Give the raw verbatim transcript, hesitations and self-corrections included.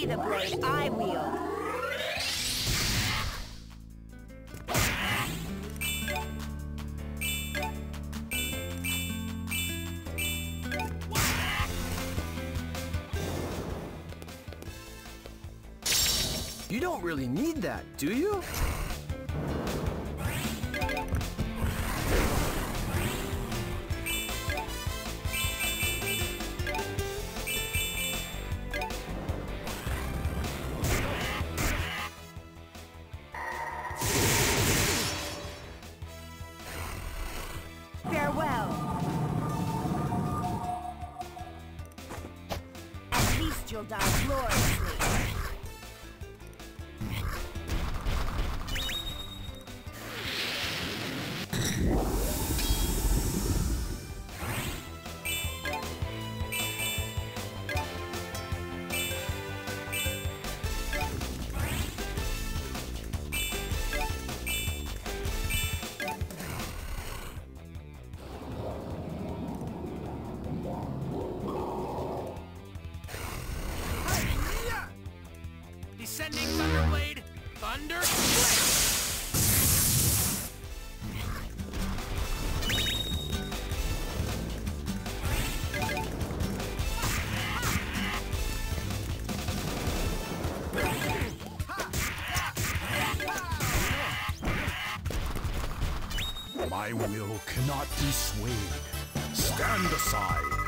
See the blade I wield. You don't really need that, do you? Farewell. At least you'll die gloriously. Descending Thunderblade, Thunder Blade! My will cannot be swayed. Stand aside.